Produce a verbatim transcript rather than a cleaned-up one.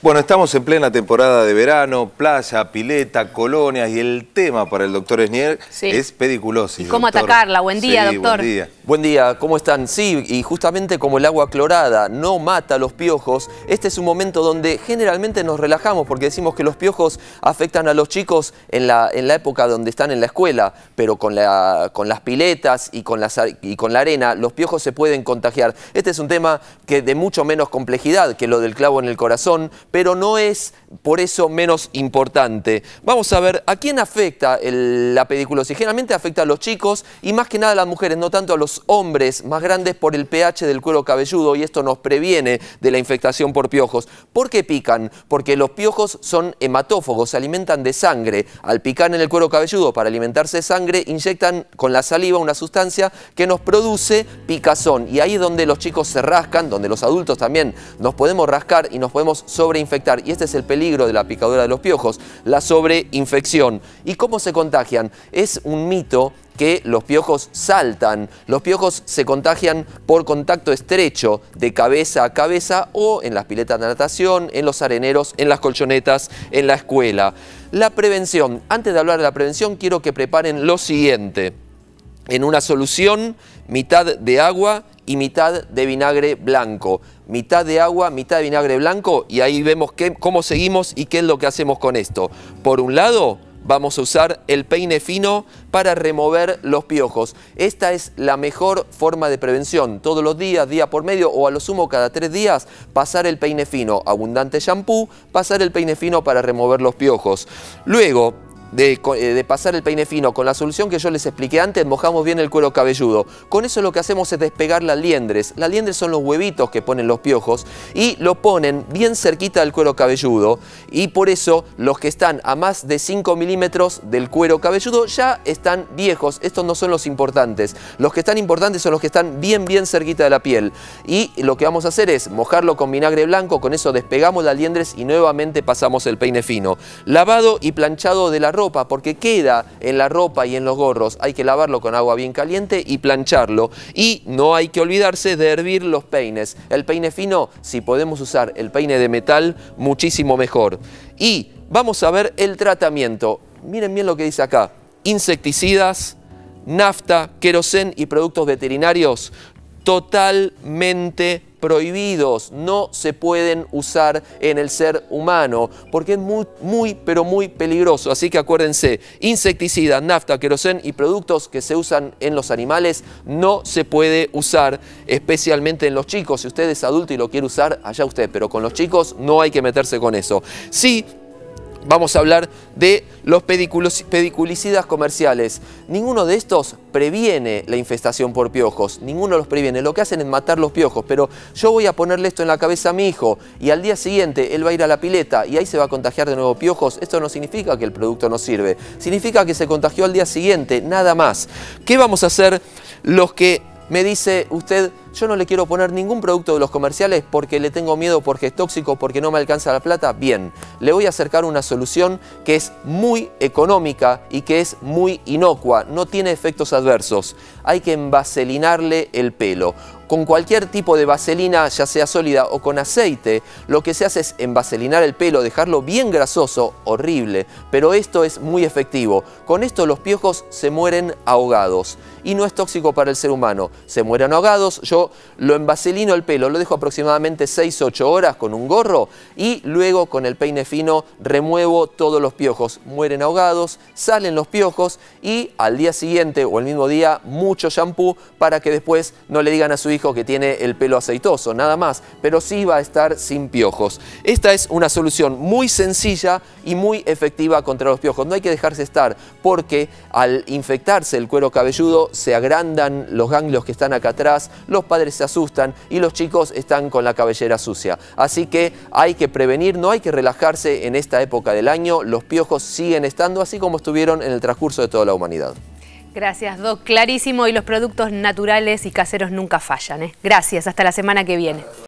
Bueno, estamos en plena temporada de verano, playa, pileta, colonias, y el tema para el doctor Esnier sí. es pediculosis. ¿Y cómo doctor. atacarla? Buen día, sí, doctor. Buen día. Buen día, ¿cómo están? Sí, y justamente como el agua clorada no mata los piojos, este es un momento donde generalmente nos relajamos porque decimos que los piojos afectan a los chicos en la, en la época donde están en la escuela, pero con, la, con las piletas y con, las, y con la arena los piojos se pueden contagiar. Este es un tema que de mucho menos complejidad que lo del clavo en el corazón, pero no es por eso menos importante. Vamos a ver a quién afecta el, la pediculosis. Generalmente afecta a los chicos y más que nada a las mujeres, no tanto a los hombres más grandes por el pH del cuero cabelludo, y esto nos previene de la infectación por piojos. ¿Por qué pican? Porque los piojos son hematófagos, se alimentan de sangre. Al picar en el cuero cabelludo para alimentarse de sangre, inyectan con la saliva una sustancia que nos produce picazón. Y ahí es donde los chicos se rascan, donde los adultos también nos podemos rascar y nos podemos sobreinfectar. Y este es el peligro de la picadura de los piojos, la sobreinfección. ¿Y cómo se contagian? Es un mito que los piojos saltan. Los piojos se contagian por contacto estrecho de cabeza a cabeza o en las piletas de natación, en los areneros, en las colchonetas, en la escuela. La prevención. Antes de hablar de la prevención, quiero que preparen lo siguiente. En una solución, mitad de agua y mitad de vinagre blanco. Mitad de agua, mitad de vinagre blanco, y ahí vemos qué, cómo seguimos y qué es lo que hacemos con esto. Por un lado, vamos a usar el peine fino para remover los piojos. Esta es la mejor forma de prevención. Todos los días, día por medio o a lo sumo cada tres días, pasar el peine fino. Abundante shampoo, pasar el peine fino para remover los piojos. Luego De, de pasar el peine fino con la solución que yo les expliqué antes, mojamos bien el cuero cabelludo. Con eso lo que hacemos es despegar las liendres. Las liendres son los huevitos que ponen los piojos y lo ponen bien cerquita del cuero cabelludo, y por eso los que están a más de cinco milímetros del cuero cabelludo ya están viejos. Estos no son los importantes. Los que están importantes son los que están bien bien cerquita de la piel, y lo que vamos a hacer es mojarlo con vinagre blanco. Con eso despegamos las liendres y nuevamente pasamos el peine fino. Lavado y planchado de la ropa, porque queda en la ropa y en los gorros. Hay que lavarlo con agua bien caliente y plancharlo. Y no hay que olvidarse de hervir los peines. El peine fino, si podemos usar el peine de metal, muchísimo mejor. Y vamos a ver el tratamiento. Miren bien lo que dice acá. Insecticidas, nafta, querosén y productos veterinarios totalmente prohibidos. No se pueden usar en el ser humano porque es muy, muy, pero muy peligroso. Así que acuérdense, insecticidas, nafta, querosén y productos que se usan en los animales no se puede usar, especialmente en los chicos. Si usted es adulto y lo quiere usar, allá usted, pero con los chicos no hay que meterse con eso. Sí, vamos a hablar de los pediculicidas comerciales. Ninguno de estos previene la infestación por piojos, ninguno los previene. Lo que hacen es matar los piojos, pero yo voy a ponerle esto en la cabeza a mi hijo y al día siguiente él va a ir a la pileta y ahí se va a contagiar de nuevo piojos. Esto no significa que el producto no sirve, significa que se contagió al día siguiente, nada más. ¿Qué vamos a hacer los que me dice usted, yo no le quiero poner ningún producto de los comerciales porque le tengo miedo, porque es tóxico, porque no me alcanza la plata? Bien, le voy a acercar una solución que es muy económica y que es muy inocua, no tiene efectos adversos. Hay que envaselinarle el pelo. Con cualquier tipo de vaselina, ya sea sólida o con aceite, lo que se hace es envaselinar el pelo, dejarlo bien grasoso, horrible, pero esto es muy efectivo. Con esto los piojos se mueren ahogados y no es tóxico para el ser humano. Se mueren ahogados, yo lo envaselino el pelo, lo dejo aproximadamente seis a ocho horas con un gorro y luego con el peine fino remuevo todos los piojos. Mueren ahogados, salen los piojos y al día siguiente o el mismo día mucho shampoo para que después no le digan a su hijo que tiene el pelo aceitoso, nada más, pero sí va a estar sin piojos. Esta es una solución muy sencilla y muy efectiva contra los piojos. No hay que dejarse estar porque al infectarse el cuero cabelludo se agrandan los ganglios que están acá atrás, los padres se asustan y los chicos están con la cabellera sucia. Así que hay que prevenir, no hay que relajarse en esta época del año. Los piojos siguen estando así como estuvieron en el transcurso de toda la humanidad. Gracias, Doc. Clarísimo, y los productos naturales y caseros nunca fallan, ¿eh? Gracias, hasta la semana que viene.